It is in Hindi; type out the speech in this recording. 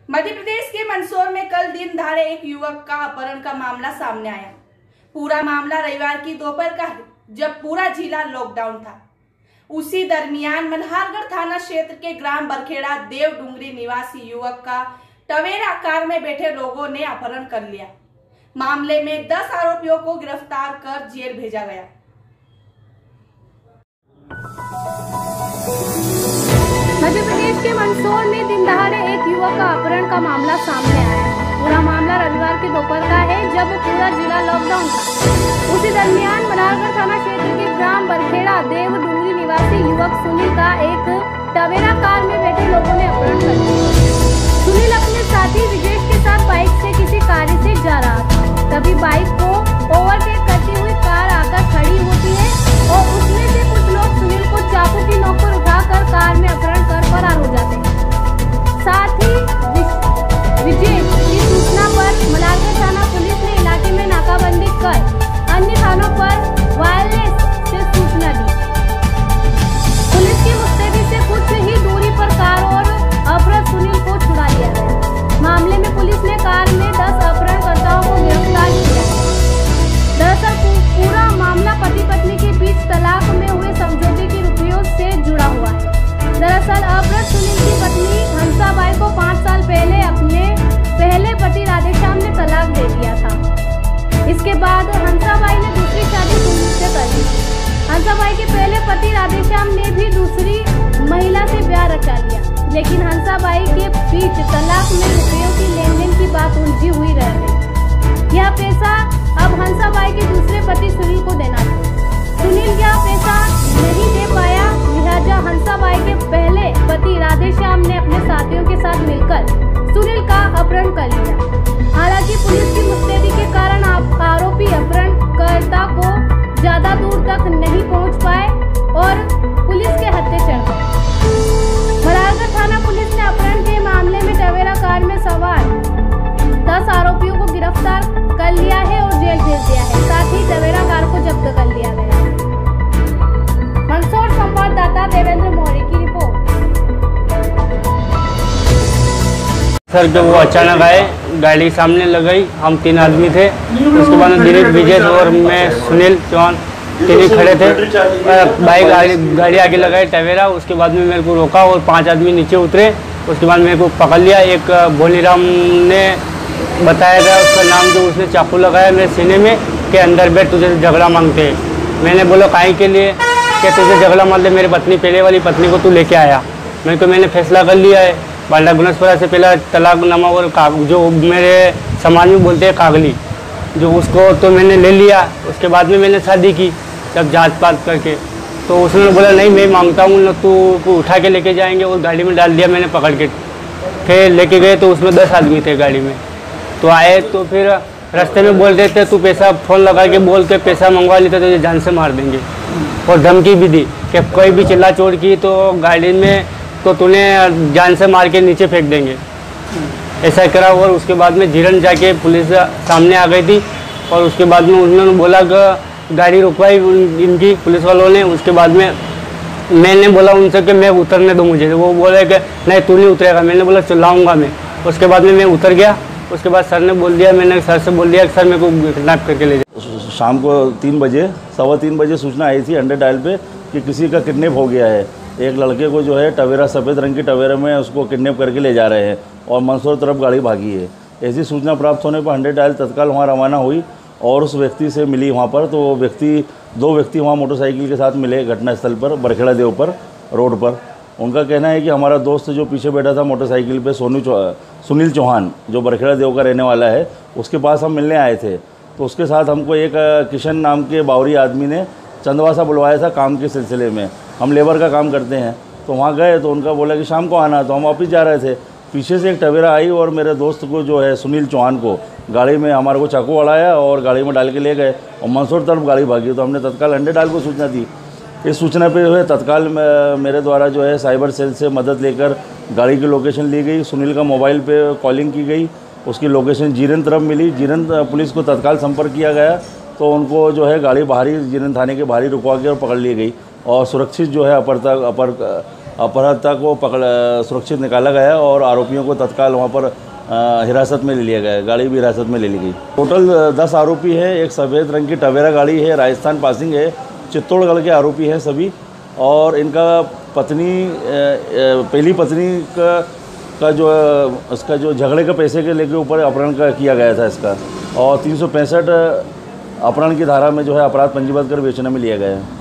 मध्य प्रदेश के मंदसौर में कल दिन दहाड़े एक युवक का अपहरण का मामला सामने आया। पूरा मामला रविवार की दोपहर का है, जब पूरा जिला लॉकडाउन था। उसी दरमियान मल्हारगढ़ थाना क्षेत्र के ग्राम बरखेड़ा देव डूंगरी निवासी युवक का टवेरा कार में बैठे लोगों ने अपहरण कर लिया। मामले में 10 आरोपियों को गिरफ्तार कर जेल भेजा गया। मध्य प्रदेश के मंदसौर में दिन दहाड़े एक युवक का अपहरण का मामला सामने आया है। पूरा मामला रविवार की दोपहर का है, जब पूरा जिला लॉकडाउन था। उसी दरमियान मल्हारगढ़ थाना क्षेत्र के ग्राम बरखेड़ा देव डूंगरी निवासी युवक सुनील का एक टवेरा कार में बैठे लोगों ने अपहरण कर लिया। सुनील अपने साथी विजेश के साथ बाइक से किसी कार्य से जा रहा था। तभी बाइक को ओवरटेक करती हुई कार आकर खड़ी होती है और उसमें से कुछ लोग सुनील को चाकू की नोक पर उठाकर कार में अपहरण कर फरार हो जाते हैं। साथ ही विजेश की सूचना पर मल्हारगढ़ थाना पुलिस ने इलाके में नाकाबंदी कर अन्य थानों पर वायरलेस से सूचना दी। पुलिस की मुस्तैदी से कुछ ही दूरी पर कार और अपहृत सुनील को छुड़ा लिया गया। मामले में पुलिस ने कार में 10 अपहरणकर्ताओं को गिरफ्तार किया। दरअसल पूरा मामला पति पत्नी के बीच तलाक में हुए समझौते की रुपयों से जुड़ा हुआ है। दरअसल अपहृत सुनील की पत्नी हंसाबाई को 5 साल पहले अपने पहले पति राधेश्याम ने तलाक दे दिया था। इसके बाद हंसाबाई ने दूसरी शादी सुनील से कर दी। हंसाबाई के पहले पति राधेश्याम ने भी दूसरी महिला से ब्याह रचा लिया, लेकिन हंसाबाई के बीच तलाक में रुपयों की लेन-देन की बात उलझी हुई रह गई। यह पैसा अब हंसाबाई के दूसरे पति सुनील को देना था। सुनील यह पैसा नहीं दे पाया, लिहाजा हंसाबाई के पहले पति राधेश्याम ने अपने साथियों के साथ मिलकर सुनील का अपहरण कर लिया। हालांकि पुलिस की मुस्तैदी के कारण आरोपी अपहरणकर्ता को ज्यादा दूर तक नहीं पहुंच पाए और पुलिस के हत्थे चढ़ गए। मल्हारगढ़ थाना पुलिस ने अपहरण के मामले में टवेरा कार में सवार 10 आरोपियों को गिरफ्तार कर लिया है और जेल भेज दिया है। साथ ही टवेरा कार को जब्त कर लिया गया है। मंदसौर संवाददाता देवेंद्र मौर्य की रिपोर्ट। सर जब वो अचानक आए, गाड़ी सामने लगाई, हम 3 आदमी थे। उसके बाद दिलीप विजय और मैं सुनील चौहान तीन ही खड़े थे। बाइक गाड़ी आगे लगाई टवेरा। उसके बाद में मेरे को रोका और 5 आदमी नीचे उतरे। उसके बाद मेरे को पकड़ लिया। एक भोलीराम ने बताया गया उसका नाम, जो उसने चाकू लगाया मेरे सीने में कि अंदर बैठ, तुझे झगड़ा मांगते हैं। मैंने बोला काहे के लिए, कि तुझे झगड़ा मान ले, मेरी पत्नी पहले वाली पत्नी को तू लेके आया। मैंने फैसला कर लिया है, बांडा गुनसपुरा से पहला तलाकनामा और जो मेरे समाज में बोलते हैं कागली, जो उसको तो मैंने ले लिया। उसके बाद में मैंने शादी की, जब जांच पात करके, तो उसने बोला नहीं मैं मांगता हूँ ना, तू उठा के लेके जाएंगे, और गाड़ी में डाल दिया मैंने पकड़ के। फिर लेके गए तो उसमें 10 आदमी थे गाड़ी में। तो आए तो फिर रास्ते में बोल रहे थे तू पैसा फ़ोन लगा के बोल के पैसा मंगवा लेते तो जान से मार देंगे, और धमकी भी दी कि कोई भी चिल्ला चोर की तो गाड़ी में तो तूने जान से मार के नीचे फेंक देंगे। ऐसा करा। और उसके बाद में जीरन जाके पुलिस सामने आ गई थी, और उसके बाद में उन्होंने बोला कि गाड़ी रुकवाई इनकी पुलिस वालों ने। उसके बाद में मैंने बोला उनसे कि मैं उतरने दो मुझे। वो बोले कि नहीं तू नहीं उतरेगा। मैंने बोला चिल्लाऊंगा मैं। उसके बाद में मैं उतर गया। उसके बाद सर ने बोल दिया, मैंने सर से बोल दिया कि सर मेरे को किडनैप करके ले जाए। शाम को 3 बजे 3:15 बजे सूचना आई थी 100 डायल पे कि किसी का किडनैप हो गया है। एक लड़के को जो है टवेरा, सफ़ेद रंग की टवेरा में उसको किडनैप करके ले जा रहे हैं और मंदसौर तरफ गाड़ी भागी है। ऐसी सूचना प्राप्त होने पर 100 डायल तत्काल वहाँ रवाना हुई और उस व्यक्ति से मिली वहाँ पर। तो वो 2 व्यक्ति वहाँ मोटरसाइकिल के साथ मिले घटनास्थल पर, बरखेड़ा देव पर रोड पर। उनका कहना है कि हमारा दोस्त जो पीछे बैठा था मोटरसाइकिल पे सुनील चौहान, जो बरखेड़ा देव का रहने वाला है, उसके पास हम मिलने आए थे। तो उसके साथ हमको एक किशन नाम के बावरी आदमी ने चंदवासा बुलवाया था काम के सिलसिले में। हम लेबर का काम करते हैं। तो वहाँ गए तो उनका बोला कि शाम को आना। तो हम वापस जा रहे थे, पीछे से एक टवेरा आई और मेरे दोस्त को जो है सुनील चौहान को गाड़ी में हमारे को चाकू अड़ाया और गाड़ी में डाल के ले गए और मंदसौर तरफ गाड़ी भागी। तो हमने तत्काल 100 डायल को सूचना दी। इस सूचना पे जो है तत्काल मेरे द्वारा जो है साइबर सेल से मदद लेकर गाड़ी की लोकेशन ली गई। सुनील का मोबाइल पे कॉलिंग की गई, उसकी लोकेशन जीरन तरफ मिली। जीरन पुलिस को तत्काल संपर्क किया गया तो उनको जो है गाड़ी बाहरी जीरन थाने के बाहरी रुकवा के और पकड़ ली गई और सुरक्षित जो है अपर अपहर्ता को सुरक्षित निकाला गया और आरोपियों को तत्काल वहाँ पर हिरासत में ले लिया गया। गाड़ी भी हिरासत में ले ली गई। टोटल 10 आरोपी है। एक सफ़ेद रंग की टवेरा गाड़ी है, राजस्थान पासिंग है। चित्तौड़गढ़ के आरोपी हैं सभी। और इनका पत्नी पहली पत्नी का जो उसका जो झगड़े के पैसे के लेके ऊपर अपहरण का किया गया था इसका, और 365 अपहरण की धारा में जो है अपराध पंजीबद्ध कर बेचने में लिया गया है।